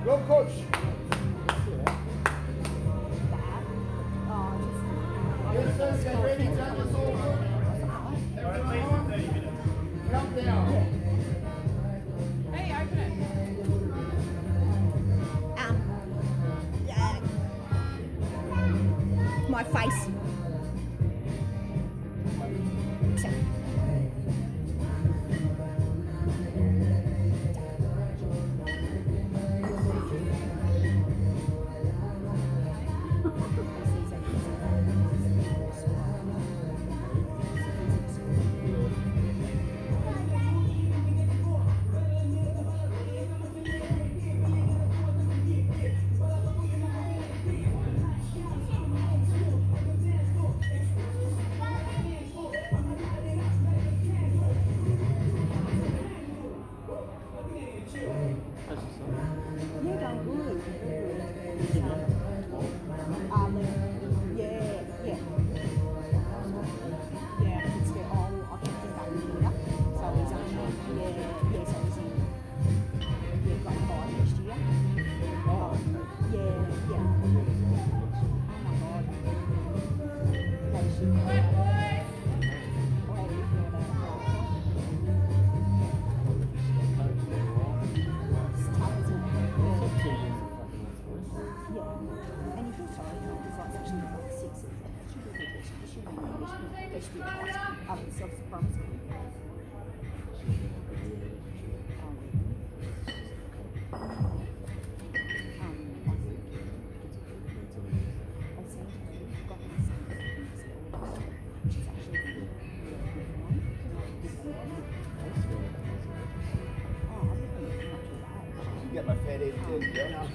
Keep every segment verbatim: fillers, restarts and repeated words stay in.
Go, coach. Yes, sir, get ready. Turn your soul. Everyone home. Count down. Hey, open it. Um, yeah. My face. Get my fat ass in, yeah.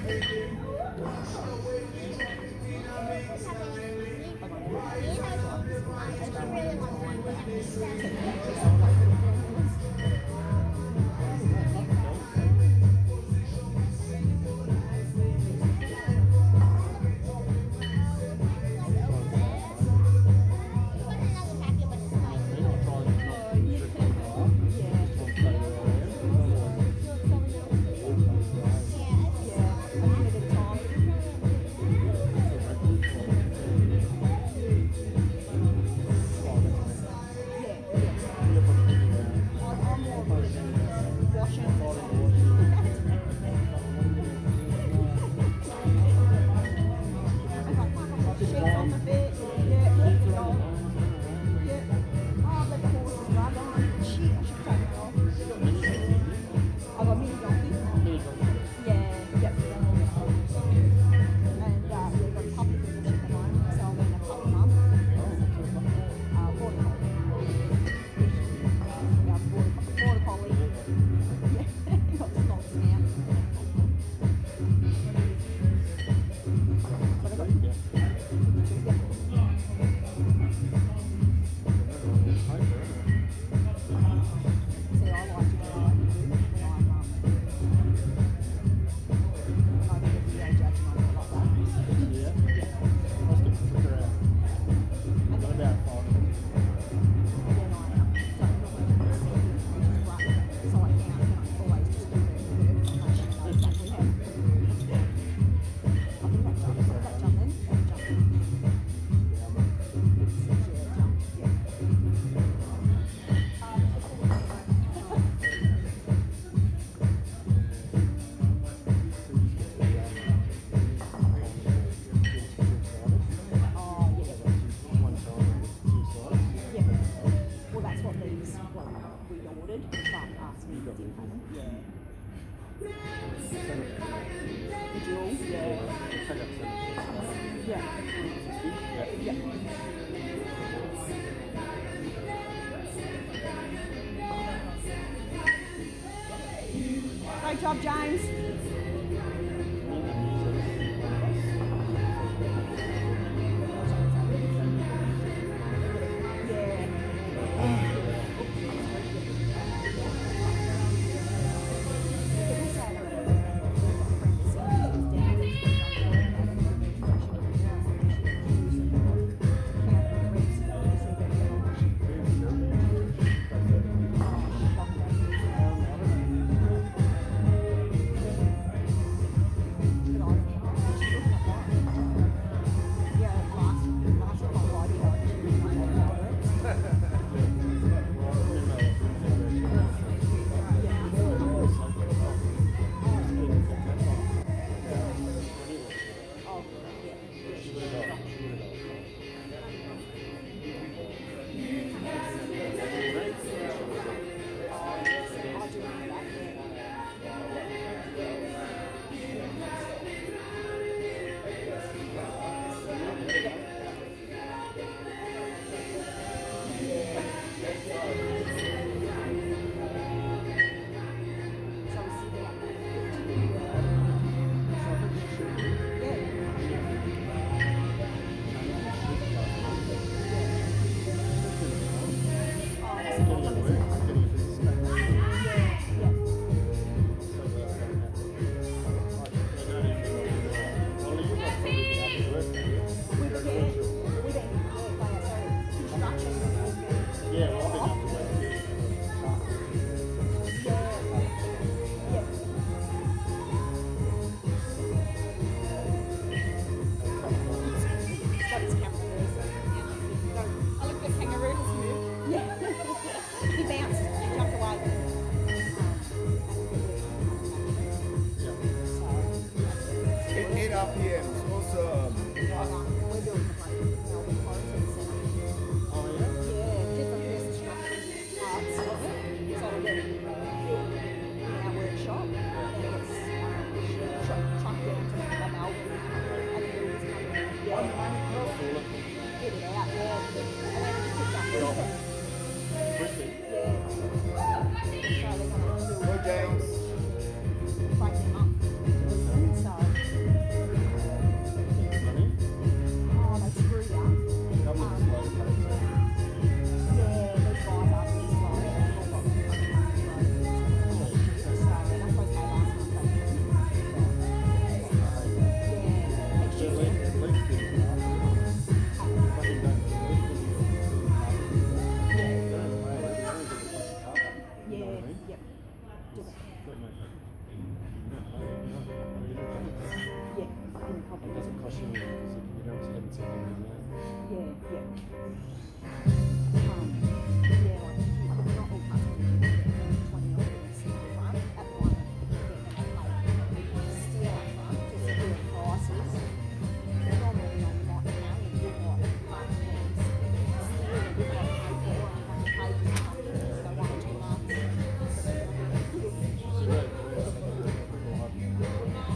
Great job, James. Go, James. Fight him up. So caution you because you don't tend to go in there. Yeah, yeah. Um, yeah, like, not all customers you get twenty off in the front at one. You get like steal up front, just to do prices. They're normally on like now you do like front things. Steal a bit like pay for it and have to pay for something, so one or two months. So that works, I think people have to go in there.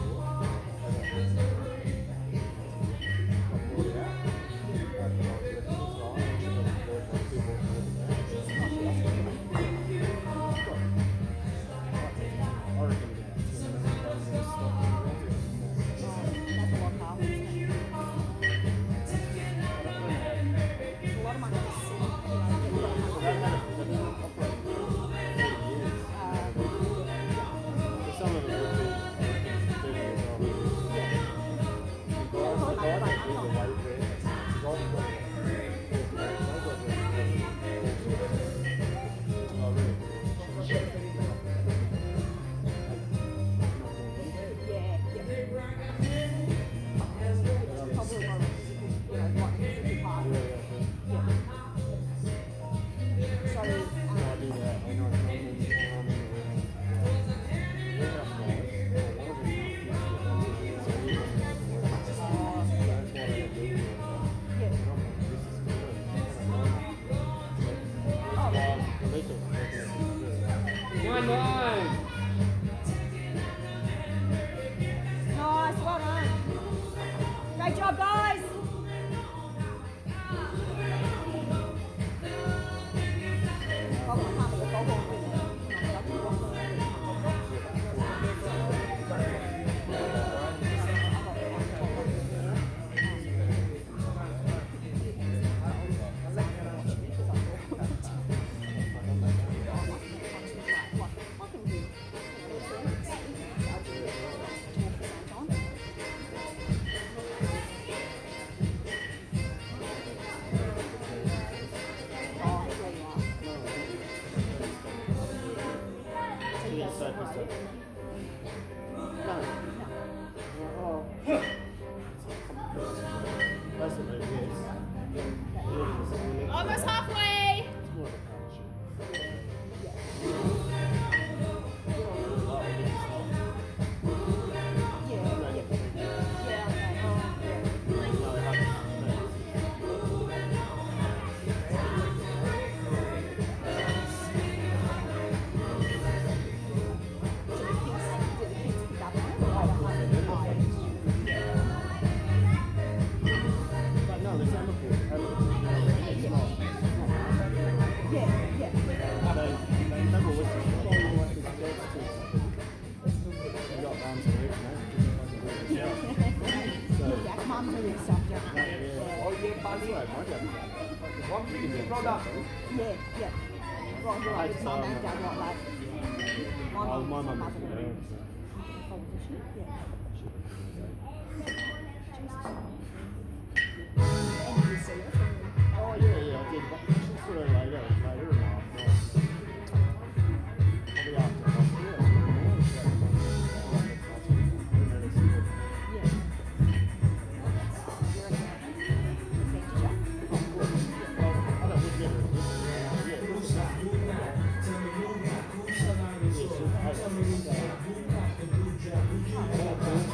Nice, well done. Great job, guys. Almost halfway. Mum's really soft, don't they? Oh, yeah, buddy. One thing, well done. Yeah, yeah. Right, you're like, it's mum and dad, like that. My Oh, mum my was a mum mother was with there. me. Oh, was she? Yeah. And you see her? Oh, yeah, yeah, I did. But she sort of later, later in life. Probably after hospital. Yeah. You're an teacher? Yeah.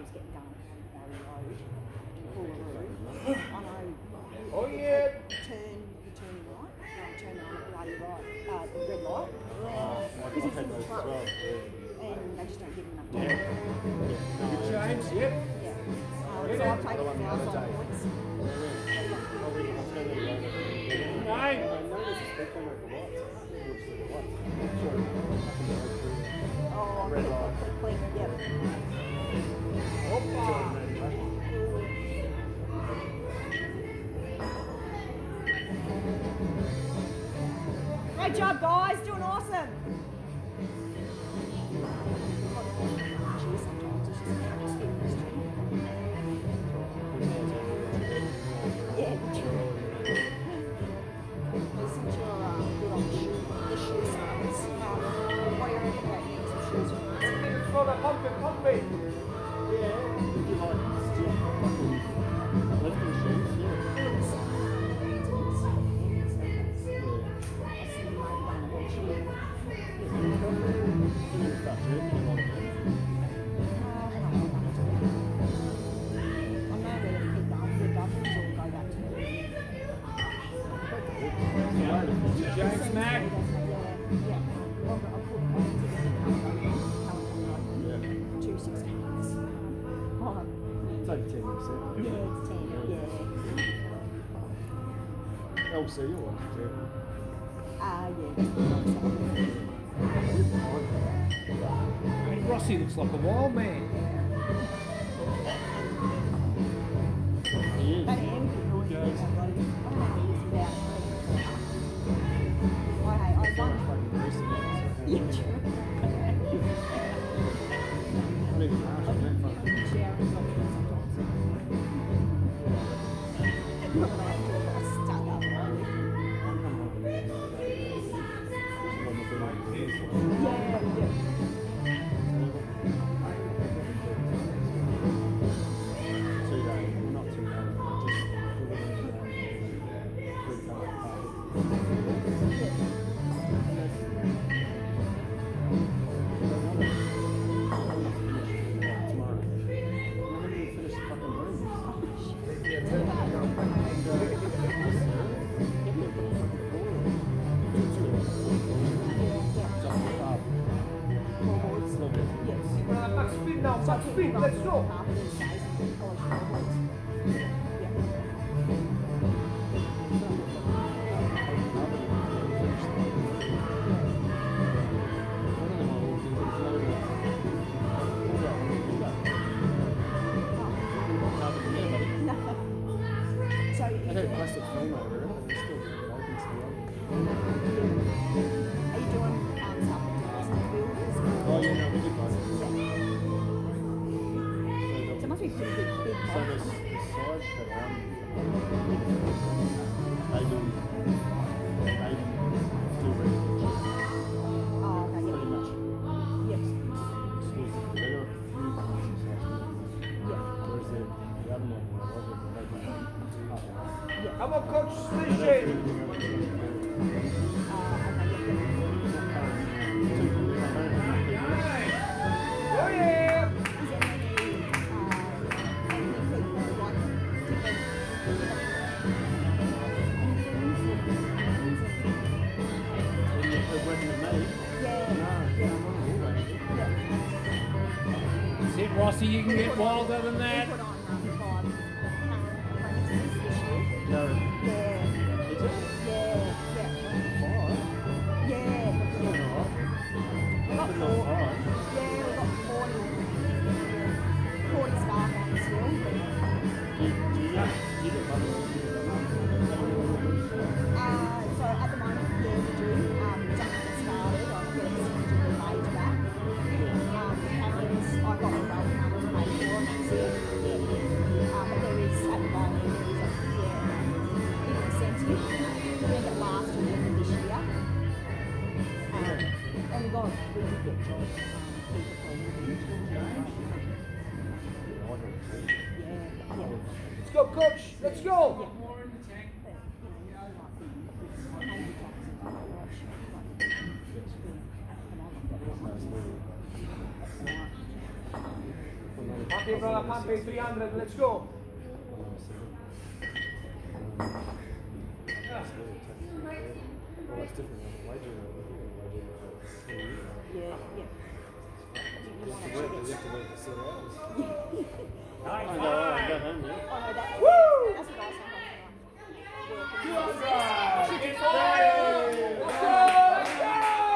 roads getting done on Barry Road in Coolaroo. I know. You, Oh, you yeah. Turn, you turn right, no, turn on a bloody right, uh, the red light. I've Because it's had in the those as front. well. Yeah. And they just don't give them enough Yeah. time. Yeah. James, yep. Yeah. Um, so I've taken one the now other five day. points. Nine. I noticed a speed camera at the lights. It looks like a light. Sure. Oh, Red click, light. click, click, click, yep. Hoppa. Great job, guys. Doing awesome. Yeah, true. Since you're um, good on the shoe, the shoe size, um, what do you reckon about getting some shoes from us? It's for the pumpkin, pumpkin. Yeah. If you like still fucking lifting shoes, yeah. You're gonna start jerking a lot of it. James Mack. Two sixteens. Oh, It's like ten percent. yeah, it's ten. Yeah. L C or what? Ah, yeah. Hey, Rossi looks like a wild man. He is. That am good noise. I don't know he's about. I hey, I won. Fucking racing it. Yeah, true. Really harsh on that front. Sharing sometimes. Not that I have to, but I stuck up. Yeah, yeah. Two days, not two days, just three colour tomorrow. I'm not even finish the fucking room. Back speed now, back speed, let's go. So, I had a plastic frame over it, and it's still it opens to the are you doing um, some builders? Oh yeah, no, we did both. So it must be pretty big, big So box. this, this side that I'm, they do, they do residential, Oh, okay, pretty yeah. much Yes. exclusive. They got a few branches actually, Yeah. whereas the, the other one, I wasn't, they do half hour. Yeah. Come on, coach, They finish don't do it. anything else to it. Uh, okay, yeah. Not currently. Two people, I don't have enough people. Oh, yeah. Is there any, uh, any people like different When you- they're working with me, Yeah. no, Yeah. I'm on all that. Yeah. That's it, Rossi, you can get wilder than that. We put on um, five apprentices this year. No, Yeah. is it? Yeah. Yeah. Five? Yeah. That's not Yeah. right. We've got But not four. five. Yeah, we've got forty, forty staff on still. Do you, do you, do you get money? Uh, so at the moment, yeah, we do. Um, just getting started. I'm getting some of the wage back. Um, Cameron's, I got the wealth number to pay for, and that's it. Um, but there is, at the moment, there is a, yeah, big incentive. We did it last year and this year. Um, and we got, we did get jobs, um, people from yeah, yeah. Let's go, coach, let's go. Okay, brother, Pappy, three hundred, let's go. Yeah, yeah. I know, I got him, yeah. Oh, no, that, Woo! that's what I was saying. two hundred! It's Um, Let's go! Let's go!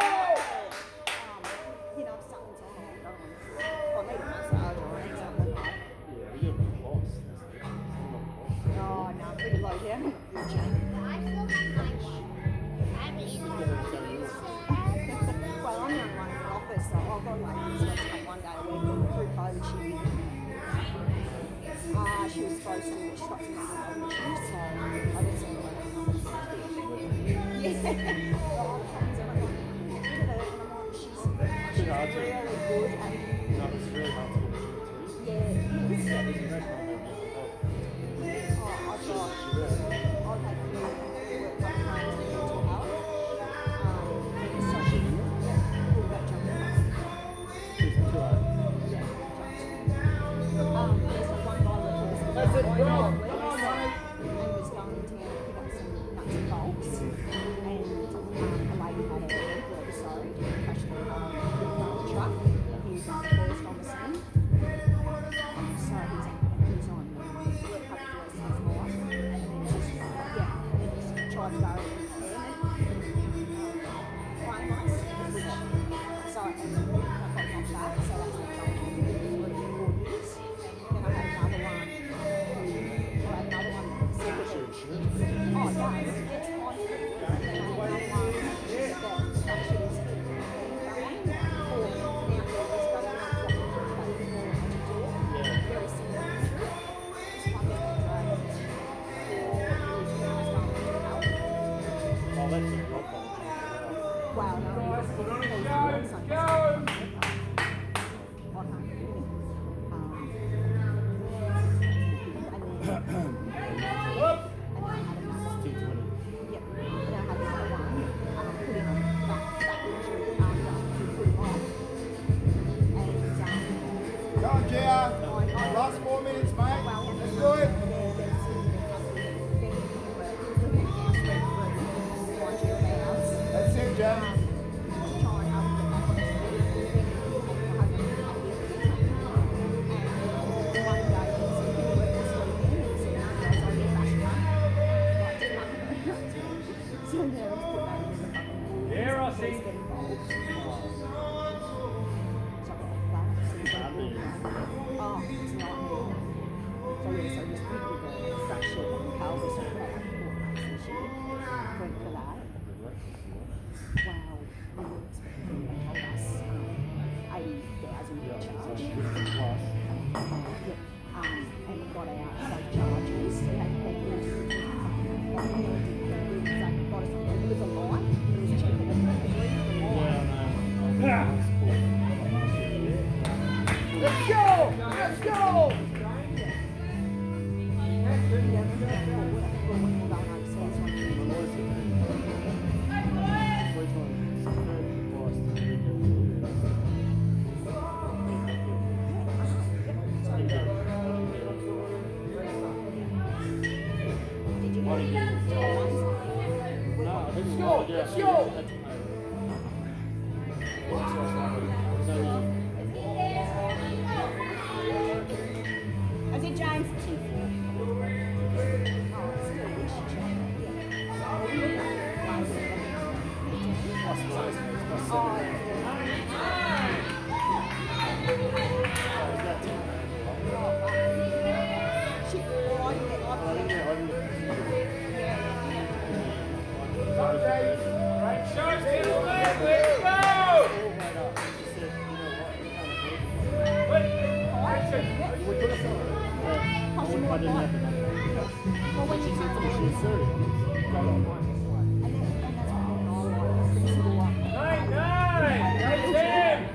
you know, something's on hold, don't we? Or maybe massage or something like that. Yeah, we got the boss. Oh, no, pretty low here. Good change. Well, I'm the only one in the office, so I've got like this works like one day a week. Through COVID, she, uh, she was supposed to, she's got some mental health issues, so I didn't see her. Yeah. Well, she's, she's hard to- really good at, No, it's really hard to get into. yeah, it is. Yeah, there's a red one there. Oh, I've got, I've had to work like hard with mental health. Um, so she, yeah, all about jumping. She's too hard. Um, there's one guy that was That's it, going bro. on Come leave, on, so mate. he was going to pick up some nuts and bolts, and um, a lady had a leg episode, crashed her car in front of the truck. He was on the first on the scene, so he's he's on um, public relations more, and then just yeah, and then just tried to go airman, flying lights, which so and I got knocked back, so that's not jumping. Then I had another one. I had another one. Oh, it does. It's on. And then I had another one that actually is going for now. It's going on for very similar. This one is going to drag for years now. It's going to help. Oh, that's a rock one. Wow, no. Guys, put on he's his doing goes, something. go! I can't do it. Um, Up! and then I had another. two twenty. Yep. And I had another one. Um, put him back, back into after to put him off. And um, Go on, J R. Last four minutes, mate. well, he Let's had do it. there, there's then he was living in house rent free, one G M house. That's it, Um, James. to try and help get back on his feet. And my husband had a bit of and one day he said, "Can you work this weekend?" And he said, "No, guys, I'll get back done." Like, didn't happen. So now he's put that in the fucking Yeah, Rossi. Please get involved. So I've got that. So he's got a good one. Oh, it's not me. So yeah, so just picked with the fracture and the pelvis and put out like four months this year. Went for that. Wow, we were expecting, they told us, um, eighty thousand per charge. Plus. Yeah, um, and we got out safe charges. We had peddlers, like, you know, did the exact got us, it was a line, it was cheaper than the three for the line. Yeah. Let's go! Let's go! Yeah, we went forward. I think we were going overseas one year. Did you go to Let's go! Let's go! Is it James? Oh, it's still wish Oh, yeah. Shit, well, I didn't get Right, show, gentlemen, let's go! Wait, Richard. I didn't have to. Well, when she She's comes she's serious. and then, and that's what I like, the little one. Nine, nine! Right, Tim!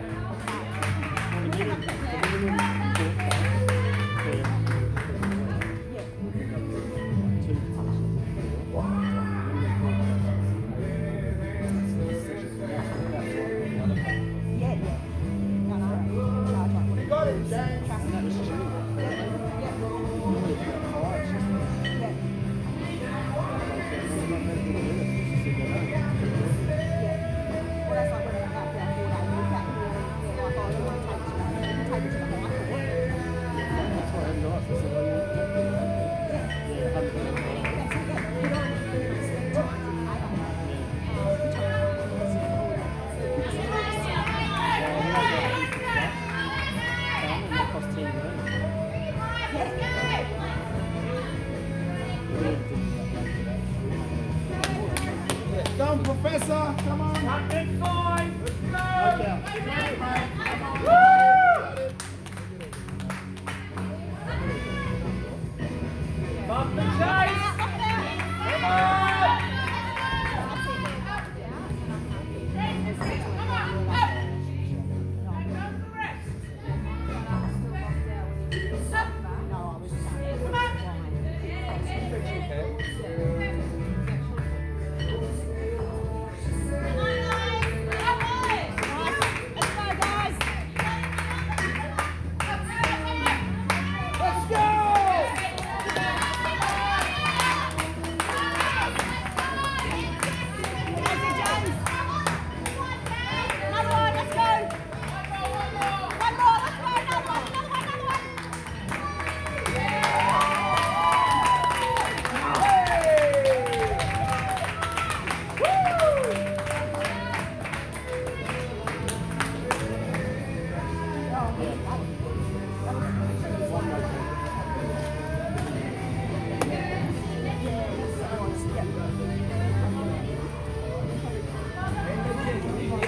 Yeah, yeah. No, no, charge like You got it, James. trust me. That was, that was